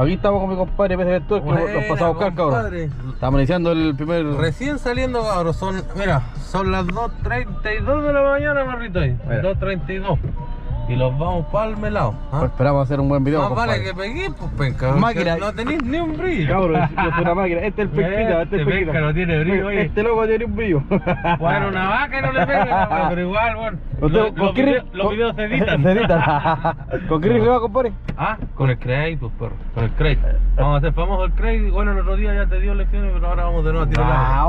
Aquí estamos con mi compadre PC Vector, que nos pasó a buscar, cabrón. Estamos iniciando el primer... Recién saliendo, cabrón. Mira, son las 2:32 de la mañana, marrito ahí. 2:32. Y los vamos para el melado. Pues esperamos hacer un buen video. Más vale que pegué, pues penca. Máquina. No tenéis ni un brillo. Cabrón, yo soy una máquina. Este es el pesquita, este es el pesquita. No tiene brillo, oye. Este loco tiene un brillo. Bueno, una vaca y no le pega, pero igual, bueno. Los videos se editan. Se editan. ¿Con qué río va, compadre? Ah, con el Craig, pues perro. Con el Craig. Vamos a hacer famoso el Craig. Bueno, el otro día ya te dio lecciones, pero ahora vamos de nuevo a tirar la.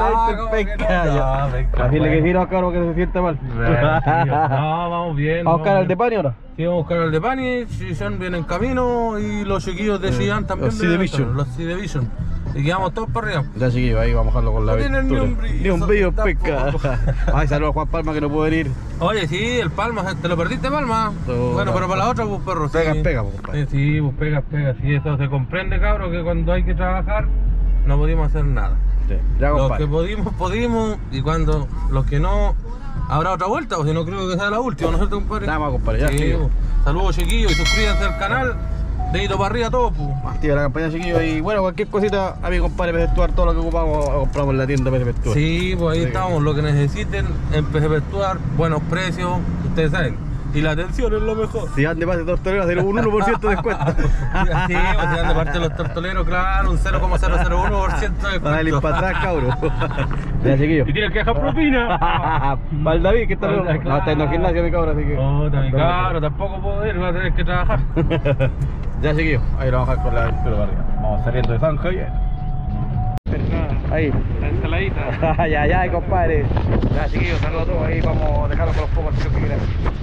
Decirle que sí, no, cabrón, que se siente mal. No, vamos bien. ¿Vamos a buscar al de Pani o no? Sí, vamos a buscar al de Pani, Sean viene en camino y los chiquillos de Xi'an también. Los C-Division. Los C-Division. Y quedamos todos para arriba. Ya, chiquillos, ahí vamos a dejarlo con la aventura. No tienen ni un brillo, pesca. Ay, saludos a Juan Palma que no pudo venir. Oye, sí, el Palma, ¿te lo perdiste, Palma? Bueno, pero para la otra, pues perro. Pega, pues, compadre. Sí, pues pega. Sí, eso se comprende, cabrón, que cuando hay que trabajar no pudimos hacer nada. Sí, ya, los que pudimos, y cuando los que no, habrá otra vuelta, o si no creo que sea la última, ¿no es cierto, compadre? Nada más, compadre, ya. Sí, saludos, chiquillos, y suscríbanse al canal. Dedito para arriba todo, pues. Activa la campaña, chiquillos, y bueno, cualquier cosita a mi compadre PC Vector, todo lo que ocupamos lo compramos en la tienda PC Vector. Sí, pues ahí estamos, lo que necesiten en PC Vector, buenos precios, ustedes saben. Y la atención es lo mejor. Si dan de parte de tortoleros, hacer un 1% de descuento. Sí, pues si dan de parte de los tortoleros, claro, un 0,001% de descuento. Para el para atrás, cabrón. Ya, chiquillos. Y tienes que dejar propina. Para el David, que está claro. No, está en el gimnasio, mi cabrón, así que... No, claro, tampoco puedo ir, voy a tener que trabajar. Ya, chiquillos, ahí lo vamos a dejar con la aventura para arriba. Vamos saliendo de San Javier. Ahí. La ensaladita. Ya, compadre. Ya, chiquillos, saludos a todos. Ahí vamos a dejarlo con los pocos que quieran.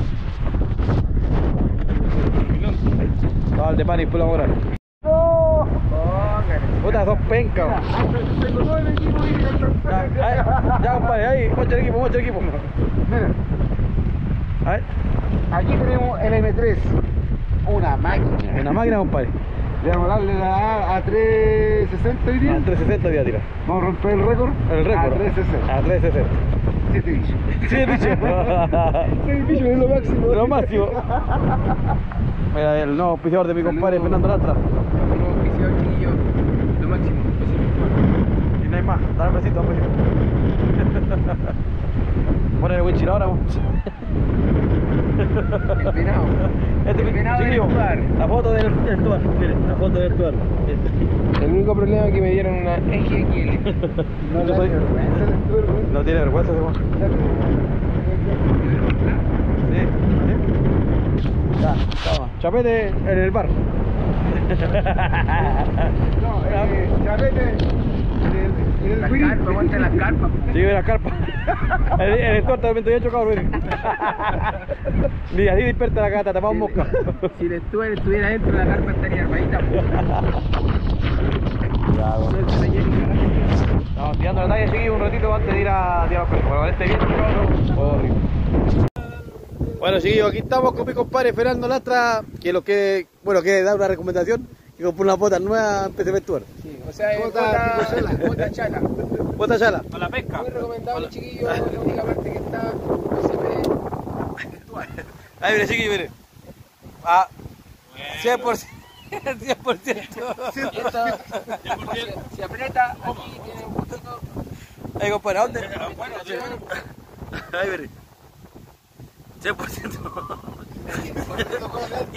No, el de Pani, pula moral. ¡No! Puta, sos penca. Ya, compadre, ahí, mucho el equipo. Mira, A ver. aquí tenemos el M3, una máquina. Una máquina, compadre. Vamos a darle la A360 hoy día. A 360 días tira. Vamos a romper el récord. El récord. A 360. A 360. 7 bichos. 7 bichos. 6 bichos es lo máximo. Lo máximo. Mira, el nuevo auspiciador de mi compadre Fernando Lastra. Como oficial, chiquillo, lo máximo. Y no hay más. Dale un besito, Ponle el winchil ahora, El venado. El venado del Tuar. La foto del Tuar. Miren, la foto del Tuar. El único problema es que me dieron una XXL. No soy... No tiene vergüenza, ese weón. Sí. Ya, toma. Chapete en el bar. No, chapete. La carpa, aguanta la carpa. Sí, la carpa. El entorno también estoy hecho, cabrón. Ni así dispersa la gata, tapamos mosca. Si el Stuart estuviera dentro de la carpa estaría armadita. Ya, bueno. Estamos tirando la talla, seguí un ratito antes de ir a tirar los cuerpos. Para este viento, cabrón. Bueno, chiquillos, aquí estamos con mi compadre Fernando Lastra, que lo que, bueno, que da una recomendación, que compró unas botas nuevas en PC Vector. Sí, o sea, es bota chala. Bota chala. Para la pesca. Muy recomendable, chiquillo. La única parte que está se ve. Ahí viene, chiquillo, mire. Ah, 100%. 100%. Si aprieta, aquí tiene un poquito. Ahí, compadre, ¿a dónde? Ahí viene. 100%. Y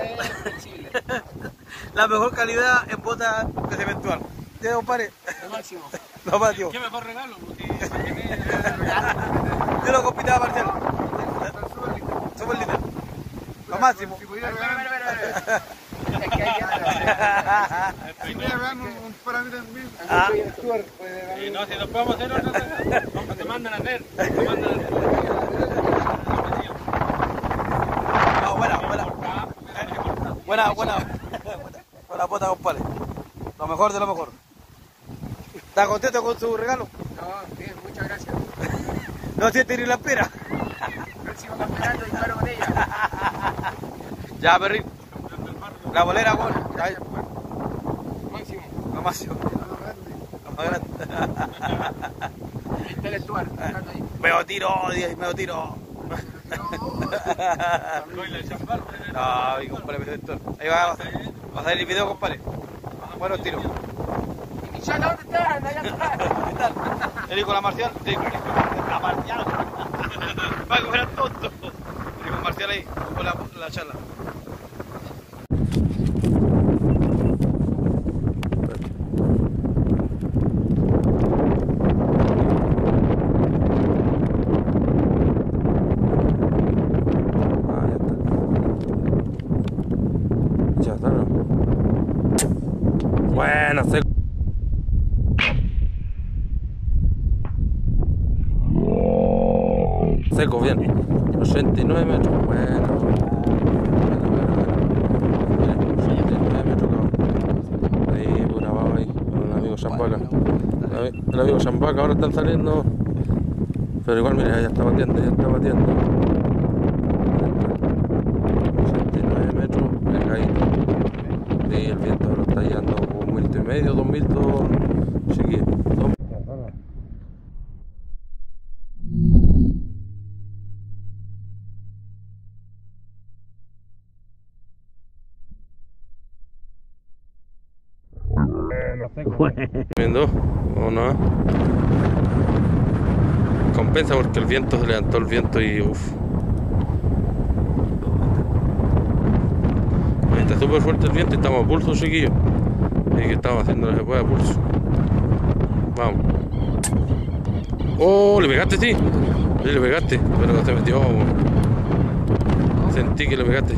la mejor calidad en botas de cementual. ¿Ya, compadre? Lo máximo. No, Mateo. ¿Qué mejor regalo? Yo lo compitaba, Marcelo. Súper lindo. Lo máximo. Si me dan un para mí también. No, si nos podemos hacer otra, te mandan a hacer. Buena bota, compadre. Lo mejor de lo mejor. ¿Está contento con su regalo? No, bien, muchas gracias. No siente ni la espera. Próximo campeonato y paro con ella. Ya, perrín. La bolera, weón. Máximo. Lo máximo. Lo más grande. Está el Stuart. Veo tiro, Ay, compadre, protector. Ahí va a salir el video, compadre. Bueno, tiro. ¿Y ya dónde están? Allá atrás. El con la marcial. La marcial. Va a comer al tonto. El con marcial ahí, con la charla. Bueno, seco. Seco, bien. 89 metros. Bueno. 89 metros, cabrón. Ahí, pura baba ahí. Con el amigo Chambaca. El amigo Chambaca ahora están saliendo. Pero igual, mira, ya está batiendo, 89 metros, pegadito. Y el viento lo está llevando como 1,500, 2,000, chiquillos. ¿Viendo? ¿O no? Compensa porque el viento se levantó el viento y uff. Está súper fuerte el viento y estamos a pulso, chiquillos. Y que estamos haciendo lo que se puede a pulso. Vamos. Oh, le pegaste, sí. Sí, le pegaste, pero se metió. Sentí que le pegaste.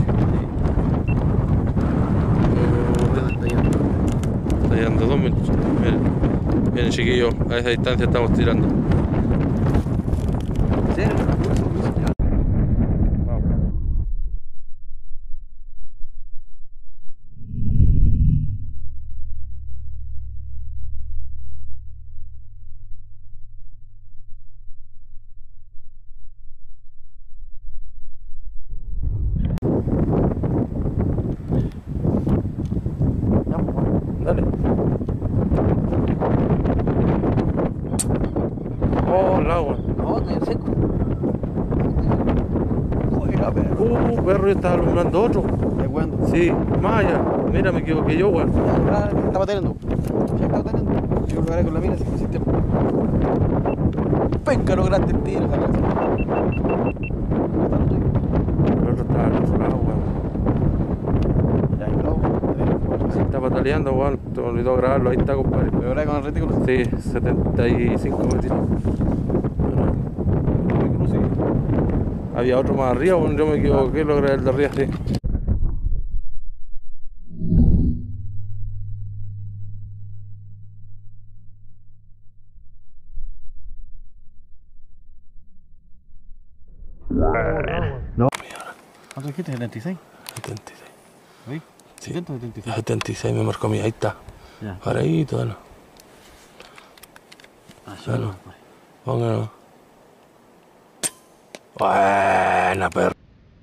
Está llegando 2 minutos. Miren, chiquillos, a esa distancia estamos tirando. Dale. Oh, el agua. No, estoy seco. Fuera, perro. Perro, está alumbrando otro. ¿De cuándo? Sí, Maya. Mira, me equivoqué yo, weón. Estaba teniendo. Ya estaba teniendo. Yo lo haré con la mina si me hiciste. Penca, lograste el tiro, ¿sabes? El otro está al otro lado, weón. Ya hay todo. Sí, está pataleando, weón. Te olvidó grabarlo. Ahí está, compadre. ¿Me verás con el retículo? Sí, 75 metros. Había otro más arriba, weón. Yo me equivoqué, lo grabé el de arriba, sí. No. ¿Cuánto dijiste? ¿76? 76. ¿Sí? Sí. 176. 76 me marcó a mí, ahí está. Ya. Paradito, dale. Dale. Póngalo. Buena, perro.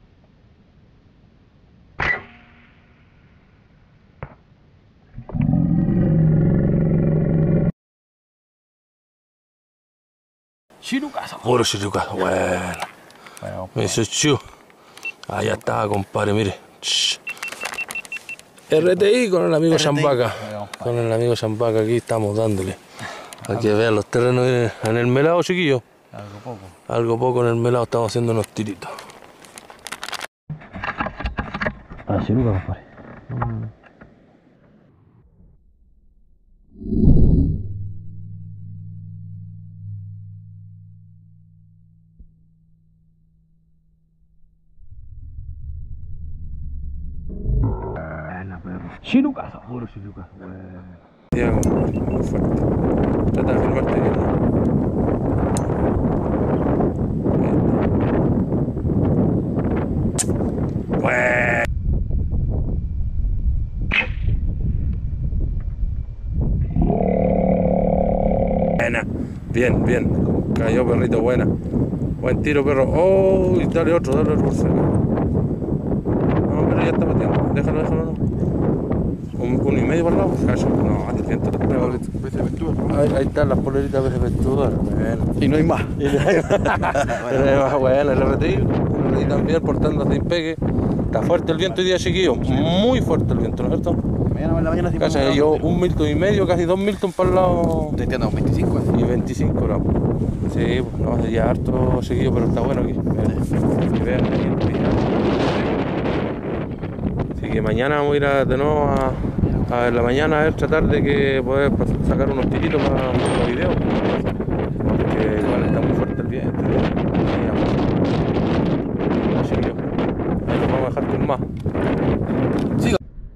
Chirucazo. Puro chirucazo, bueno. Me hizo chu. Allá está, compadre, mire. Shh. RTI con el amigo Chambaca. Con el amigo Chambaca aquí estamos dándole. Para que vean los terrenos en el melado, chiquillos. Algo poco. Algo poco en el melado, estamos haciendo unos tiritos. Ah, chiruca, compadre. Chirucazo, puro chirucazo, Diego, muy fuerte. Trata de filmarte bien. Buena. Bien, bien. Cayó, perrito, buena. Buen tiro, perro. Oh, y dale otro por cerca. No, pero ya está pateando. Déjalo, no. 1,5 para el lado. Cacho. No, te siento. Ahí están las poleritas de Ventura. Bueno. Y no hay más. Pero es más bueno, el RTI también portando sin pegue. Está fuerte el viento hoy día, chiquillo. Muy fuerte el viento, ¿no es cierto? Mañana en la mañana sí Casi yo 1,5 Milton, casi 2 Milton para el lado. Te entiendo, 25. Y 25 gramos. Sí, pues no, ya harto seguido, pero está bueno aquí. Que vean ahí el pijama. Así que mañana vamos a ir de nuevo a en la mañana a ver, tratar de que poder sacar unos tiritos para los videos. Porque igual está muy fuerte el viento. Así que ahí nos vamos a dejar con más. Siga.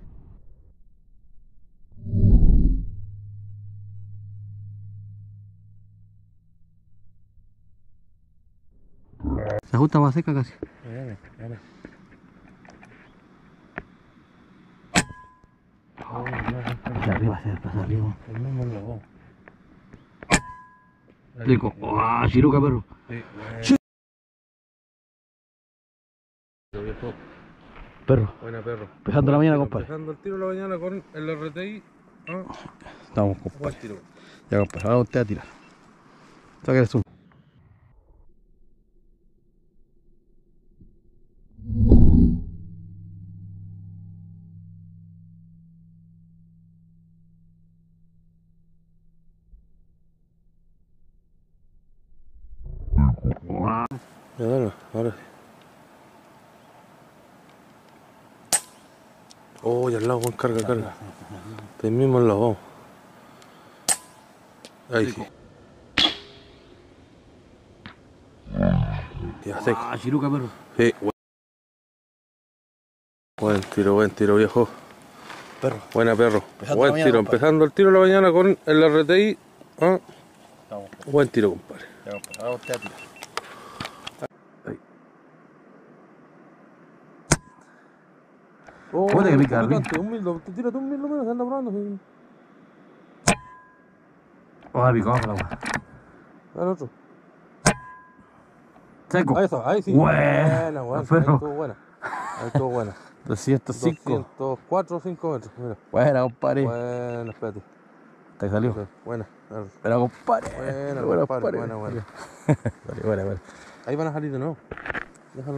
Se ajusta más seca casi. Hacia arriba, hacia arriba. El mismo lobo. Rico. ¡Ah, chiruca, perro! Sí, Perro. buena perro. Empezando la mañana, compadre. Empezando el tiro de la mañana con el RTI. Estamos, Buen compadre. tiro. Ya, compadre, ahora usted a tirar. Saca el zoom. Ya dale, ahora sí. Oh, y al lado, Juan, carga. Está ahí mismo al lado, vamos. Ahí sí. Ya seco. ¡Ah, chiruca, perro! Sí, buen tiro, viejo. Perro. Buena, perro. Empezando Buen la mañana, tiro, compadre. empezando el tiro de la mañana con el RTI. Estamos. Buen tiro, compadre. Ya, compadre, ahora usted a tirar. Oh, ¿Cómo te pica, tírate tírate un mil lo menos, anda probando. Sí. ¡Ah, picó! La agua. Dale otro. Seco. Ahí sí. Buena, Buena. Ahí perro. estuvo buena. Ahí estuvo buena. 205. 204 o 5 metros. Mira. Buena, compadre. Bueno, espérate. Te salió. Ok, buena. Buena, compadre. Buena, compadre. Buena. Buena. Ahí van a salir de nuevo. Déjalo.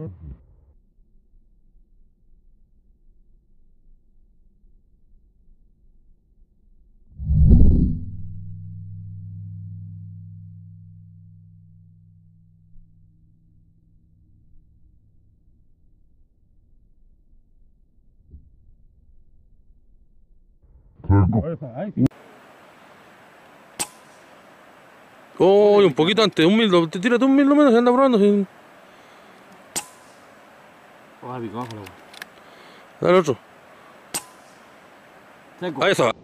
Oh, un poquito antes, tírate un mil lo menos, anda probando. Sí. ¡Ah, picó! La agua. Dale otro. Seco. Ahí está.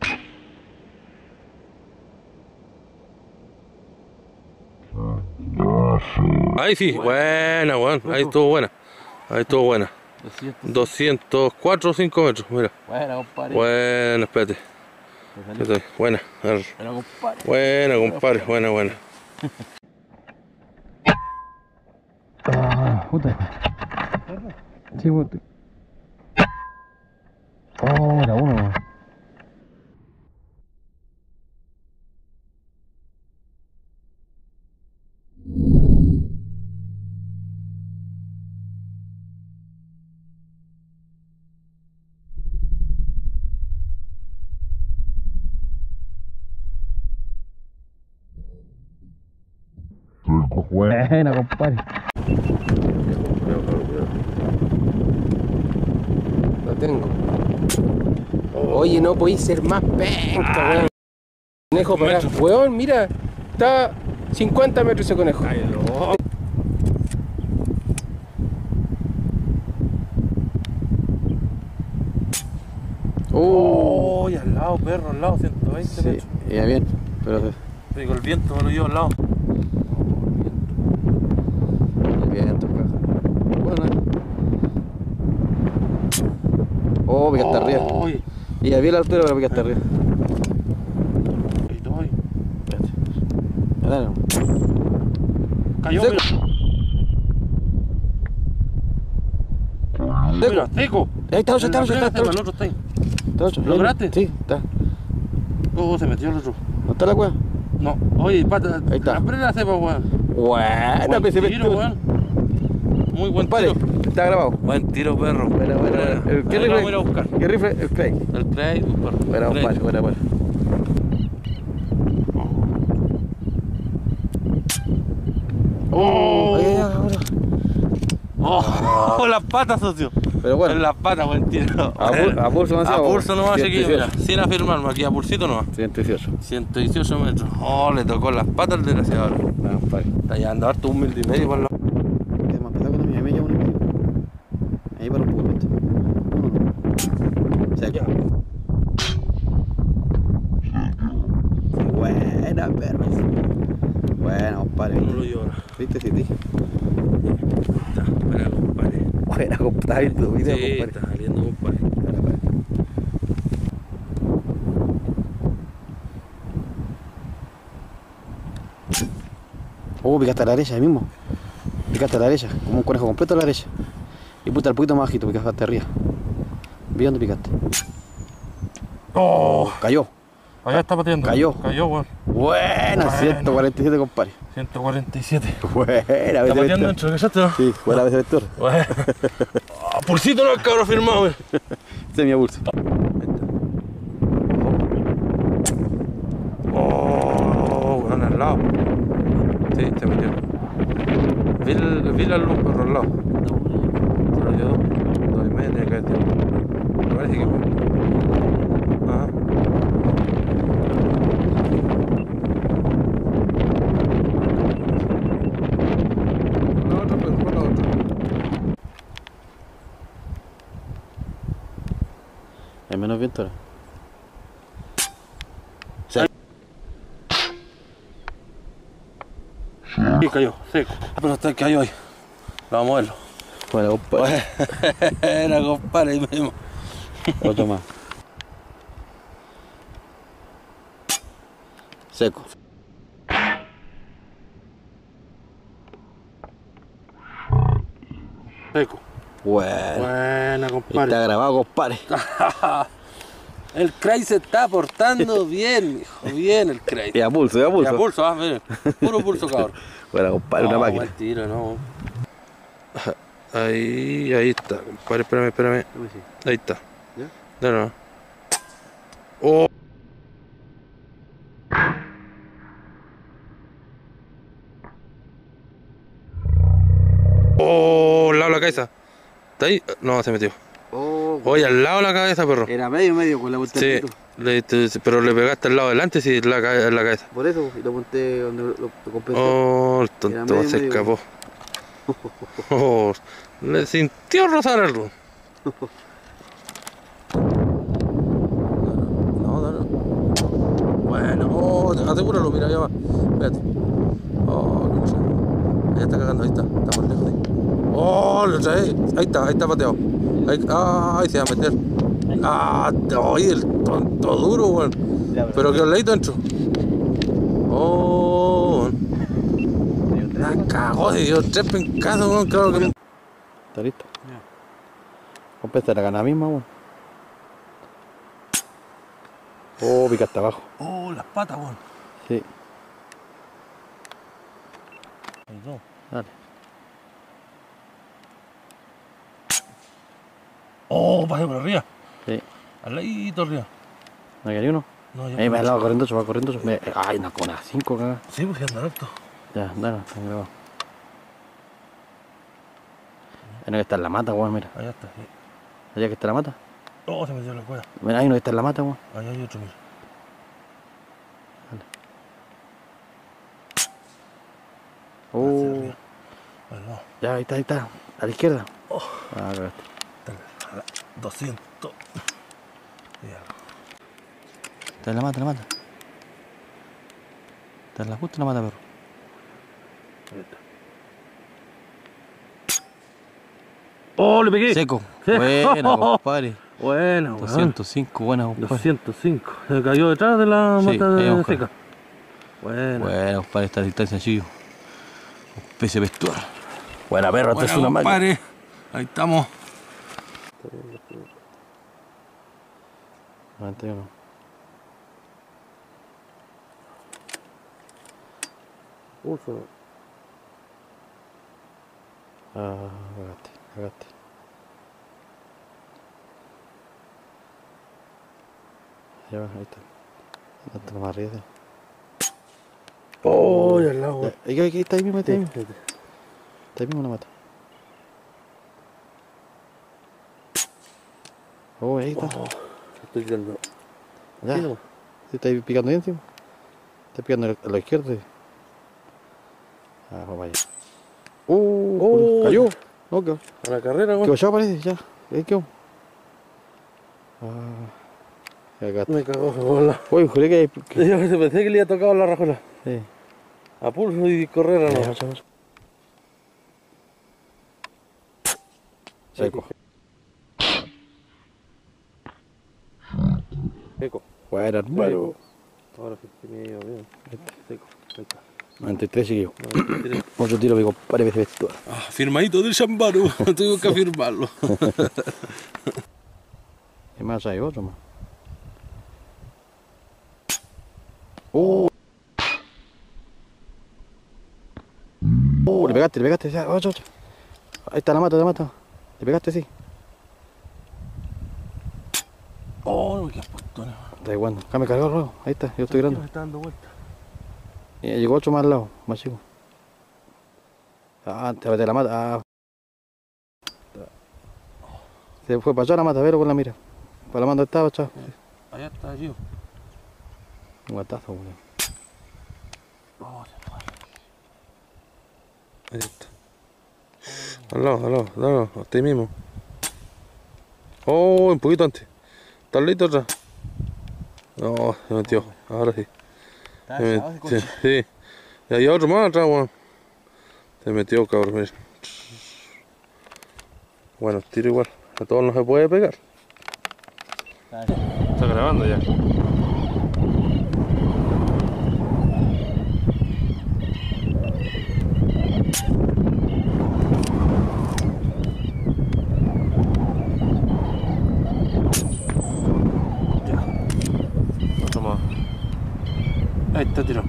Ahí sí, buena, ahí estuvo buena. Ahí estuvo buena. 204 o 5 metros, mira. Buena, compadre. Buena, espérate. Te salió. Buena, Buena, compadre. buena, compadre, buena. Ah, puta. Sí, puta. Oh, era uno. Buena, compadre. Lo tengo. Oye, no podéis ser más penca, weón. Conejo para weón, mira. Está 50 metros ese conejo. Oh, y al lado, perro, al lado, 120 Sí, metros. ya bien, pero Y con el viento me lo llevo al lado. bien, toca. Bueno. Oh, pica hasta arriba. Uy, Y ya vi la altura, pero pica hasta arriba. y todo ahí. Dale. Cayó, Seco. mira, seco. Ahí está, El otro está ahí. Está ocho. ¿Lo lograste? Sí, está. Oh, se metió el otro. ¿No está la weá? No, oye, pata, Ahí está. abre la cepa, weón. Buena, Buen PCP. tiro, weón. Muy buen Compadre, tiro. está grabado. Buen tiro, perro. Buena. ¿Qué Ahí lo vamos a ir a rifle? buscar. ¿Qué rifle? El Craig. El Craig, perro. Buena, Craig. compadre, buena. Ahora. Oh, las patas, socio. Pero bueno. En las patas, buen tiro. A pulso nomás, A ¿o? pulso nomás, chiquillo, 118. mira. Sin afirmarme, aquí a pulsito nomás. 118. 118 metros. Oh, le tocó las patas al desgraciado. Bueno, compadre. Está llevando harto 1,5 por la... Queda más pesado que la mía, me lleva 1,5. Ahí para un poco esto. O sea, ya. Buena, perro. Buena, compadre. No lo llora. ¿Viste? Sí, dije. Está, espera, compadre. Buena, compadre. Tu video, Sí, compadre. está saliendo, compadre. Picaste a la derecha ahí mismo. Picaste a la derecha, como un conejo completo a la derecha. Y puta, el poquito más bajito, picaste arriba. Vi dónde picaste. Oh, Cayó. allá está pateando. Cayó. Cayó, weón. Buena, 147, compadre. 147. Buena, Está vete pateando vector. dentro, ¿cachaste, no? Sí, buena vez vector. Bueno. Pulsito no, el cabrón firmado, weón. Este es mi pulso. Oh, weón, al lado. Sí, se metió. Vi la luz por el lado. Se lo quedó. 2,5 acá, tío. Me parece que fue. Ajá. La otra, pues, por la otra. Hay menos viento ahora. Sí, cayó, seco. Pero está cayó ahí. Vamos a moverlo. Bueno, compadre. Era, compadre, ahí mismo. Otro más. Seco. Seco. Buena. Buena, compadre. Está grabado, compadre. El Craig se está portando bien, hijo. Bien el Craig. Y a pulso, y a Y pulso. a pulso, ah, miren. Puro pulso, cabrón. Buena, compadre, una máquina. Buen tiro, no. Ahí está, compadre, espérame. Ahí está. ¿Ya? No. Oh. Oh, al lado de la cabeza. ¿Está ahí? No, se metió. Oye, al lado de la cabeza, perro. Era medio con la vuelta Sí, del pito. pero le pegaste al lado delante, sí, en la cabeza. Por eso, y lo monté donde lo compensé. Oh, el Era tonto medio, se medio. escapó. Oh, le sintió rozar algo. No. Bueno, oh, asegúralo, mira, allá va. Espérate. Oh, qué cosa. Ahí está cagando, ahí está por lejos ahí. Oh, lo trae. Ahí está pateado. Ahí se va a meter. Oye, el tonto duro, weón. Pero que al ladito dentro. Oh, la cagó, se dio 3 pencazos, weón, claro que. ¿Está listo? Compensa la gana misma, weón. Picaste abajo. Oh, las patas, weón. Sí, Ahí no. dale. Oh, pasé por arriba. Sí. Al ladito arriba. ¿No hay uno? No, Ahí me va corriendo, va corriendo. Ay, una cona 5, cagada. Sí, pues anda harto. Ya, dale, está grabado. Ahí no que está en la mata, weón, mira. Allá está, sí. Allá que está la mata. Oh, se metió en la cueva. Mira, ahí no que está en la mata, weón. Allá hay otro, mira. Hacia arriba. Al lado. Ya, ahí está. A la izquierda. Oh. Cagaste. A la 200. Ya. Está en la mata, Está en la justa en la mata, perro. Ahí está. Oh, le pegué. Seco. Buena, compadre. Buena, weón. 205, buena, compadre. 205. Se cayó detrás de la Sí, mata ahí de vamos, seca. Buena. Buena, compadre, esta distancia, chico. Pese vestuar. Buena, perro, esta es una máquina. Compadre. Ahí estamos. 91. Pulso. Ah, cagaste. Ya va, ahí está. Hasta más arriba. Oh, ya al lado, weón. Ahí está ahí mismo, está ahí mismo. Fíjate. Está ahí mismo la mata. Oh, ahí está. Oh, estoy tirando. Ya. Sí, no. ¿Sí está ahí picando ahí encima? Está picando a la izquierda. Ah, vamos allá. Oh, cayó. No, quedó. A la carrera, weón. Quedó ya parece, ya. Ahí quedó. Ah, acá está. Me cagó, bola. Uy, juré que... Yo pensé que le había tocado la rajola. Sí. A pulso y correr, ¿o no? Seco. Seco. Bueno, hermano. Ahora sí, se me iba bien. Seco. Ahí está. 93 seguido. No, tiré. Otro tiro, mi compadre, veces vestido. Ah, firmadito del Chambaru. Tengo que firmarlo. ¿Qué más hay? Otro más. Le pegaste, ya, ocho. Ahí está la mata. Le pegaste, sí. Oh, qué apostón. Da igual, acá me cargó el ruedo. Ahí está, yo estoy grande. Me está dando vuelta. Y llegó otro más al lado, más chico. Ah, te mete la mata. Ah. Se fue para allá la mata, velo con la mira. Para la manda estaba, chao. Allá está, tío. Un guatazo, weón. Oh, se fue. Ahí está. Al lado, hasta ahí mismo. Oh, un poquito antes. ¿Está listo atrás? No, se metió. Ahora sí. Sí. Y hay otro más atrás, weón. Se metió, cabrón, mira. Bueno, tiro igual. A todos no se puede pegar. Está grabando ya. Otro más. Ahí está tirado.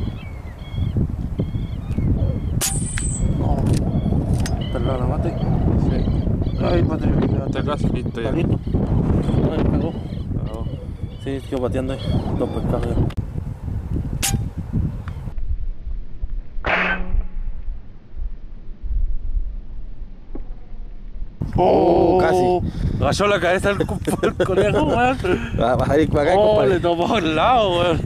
Está al lado de la mate. Sí. Ay, mate. Está casi listo ya. ¿Está listo? Ay, me pegó. Sí, quedo pateando ahí. Dos pescados ya. Oh, casi. Agachó la cabeza el conejo, weón. Vas a ir para acá, Oh, compadre. le tomó al lado, weón.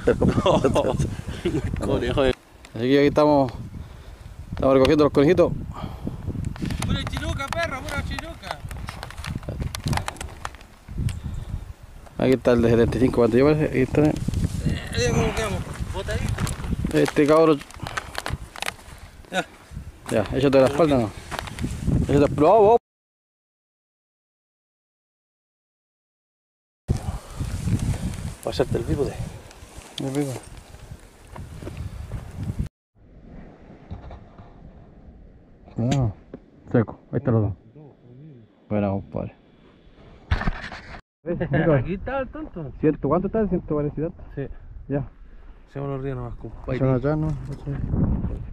Conejo de... Así que aquí estamos recogiendo los conejitos. Pura chiruca, perro, pura chiruca. Aquí está el de 75 cuando yo parece. Aquí está. ¿Cómo quedamos? ¿Botadito? Este cabro. Ya, échate la espalda, no. Échate vos. Pasarte el bípode. Muy rico. No, seco, ahí están los dos. Bueno, compadre. Aquí está el tonto. ¿Cuánto está? 140 y tanto. Sí. Ya. Se me lo ríe nomás, compadre. Son allá, ¿no?